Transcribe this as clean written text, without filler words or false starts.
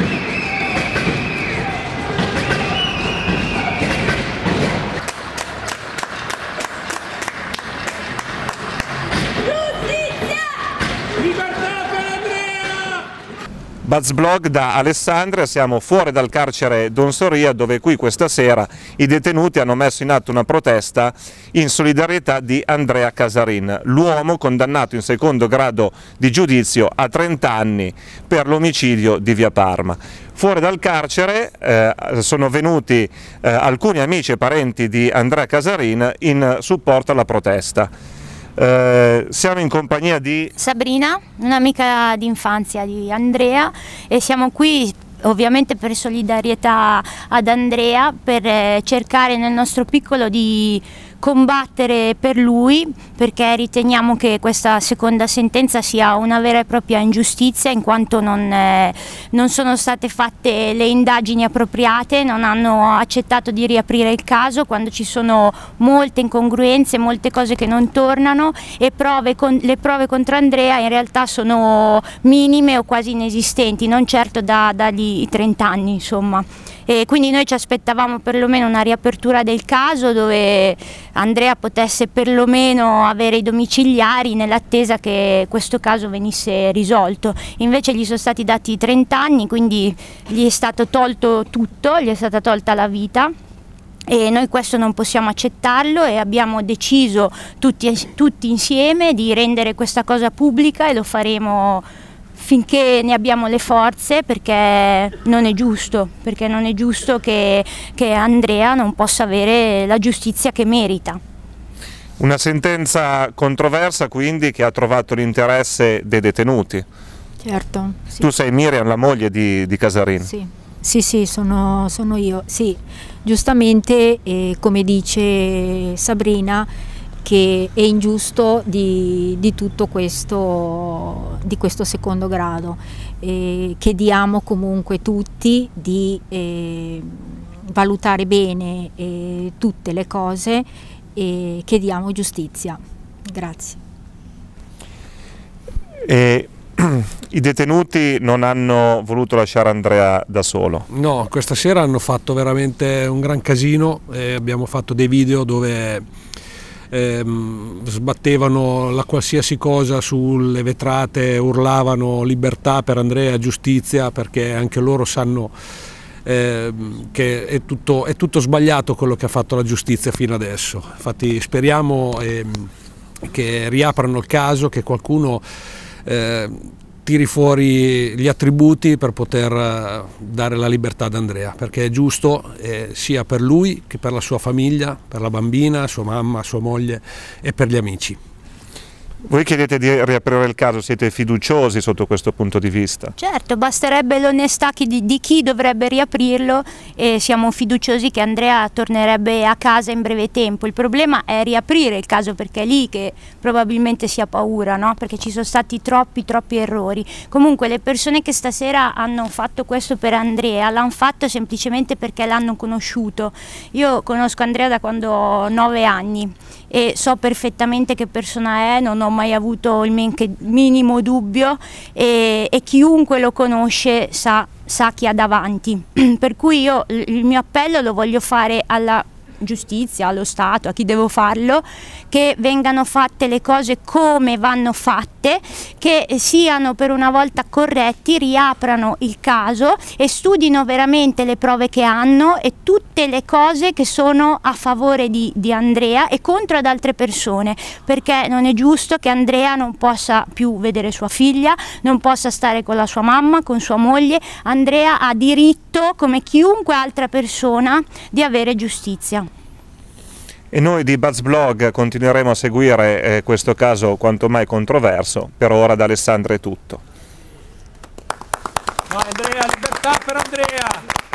Buzzblog da Alessandria, siamo fuori dal carcere Don Soria, dove qui questa sera i detenuti hanno messo in atto una protesta in solidarietà di Andrea Casarin, l'uomo condannato in secondo grado di giudizio a 30 anni per l'omicidio di Via Parma. Fuori dal carcere sono venuti alcuni amici e parenti di Andrea Casarin in supporto alla protesta. Siamo in compagnia di Sabrina, un'amica d'infanzia di Andrea, e siamo qui ovviamente per solidarietà ad Andrea, per cercare nel nostro piccolo di combattere per lui, perché riteniamo che questa seconda sentenza sia una vera e propria ingiustizia, in quanto non sono state fatte le indagini appropriate, non hanno accettato di riaprire il caso quando ci sono molte incongruenze, molte cose che non tornano, e le prove contro Andrea in realtà sono minime o quasi inesistenti, non certo da dargli i 30 anni, insomma. E quindi noi ci aspettavamo perlomeno una riapertura del caso dove Andrea potesse perlomeno avere i domiciliari nell'attesa che questo caso venisse risolto. Invece gli sono stati dati i 30 anni, quindi gli è stato tolto tutto, gli è stata tolta la vita. E noi questo non possiamo accettarlo e abbiamo deciso tutti insieme di rendere questa cosa pubblica, e lo faremo finché ne abbiamo le forze, perché non è giusto che Andrea non possa avere la giustizia che merita. Una sentenza controversa, quindi, che ha trovato l'interesse dei detenuti. Certo. Sì. Tu sei Miriam, la moglie di Casarin. Sì, sono io. Sì, giustamente, come dice Sabrina, che è ingiusto di tutto questo, di questo secondo grado. Chiediamo comunque tutti di valutare bene tutte le cose e chiediamo giustizia. Grazie. I detenuti non hanno voluto lasciare Andrea da solo? No, questa sera hanno fatto veramente un gran casino, abbiamo fatto dei video dove sbattevano la qualsiasi cosa sulle vetrate, urlavano libertà per Andrea, giustizia, perché anche loro sanno che è tutto sbagliato quello che ha fatto la giustizia fino adesso. Infatti speriamo che riaprano il caso, che qualcuno tiri fuori gli attributi per poter dare la libertà ad Andrea, perché è giusto sia per lui che per la sua famiglia, per la bambina, sua mamma, sua moglie e per gli amici. Voi chiedete di riaprire il caso, siete fiduciosi sotto questo punto di vista? Certo, basterebbe l'onestà di chi dovrebbe riaprirlo, e siamo fiduciosi che Andrea tornerebbe a casa in breve tempo. Il problema è riaprire il caso, perché è lì che probabilmente si ha paura, no? Perché ci sono stati troppi errori. Comunque le persone che stasera hanno fatto questo per Andrea l'hanno fatto semplicemente perché l'hanno conosciuto. Io conosco Andrea da quando ho 9 anni e so perfettamente che persona è, non ho mai avuto il minimo dubbio, e chiunque lo conosce sa chi ha davanti. Per cui io il mio appello lo voglio fare alla giustizia, allo Stato, a chi devo farlo, che vengano fatte le cose come vanno fatte, che siano per una volta corretti, riaprano il caso e studino veramente le prove che hanno e tutte le cose che sono a favore di Andrea e contro ad altre persone, perché non è giusto che Andrea non possa più vedere sua figlia, non possa stare con la sua mamma, con sua moglie. Andrea ha diritto, come chiunque altra persona, di avere giustizia. E noi di Buzzblog continueremo a seguire questo caso quanto mai controverso. Per ora da Alessandria è tutto. No, Andrea, libertà per Andrea!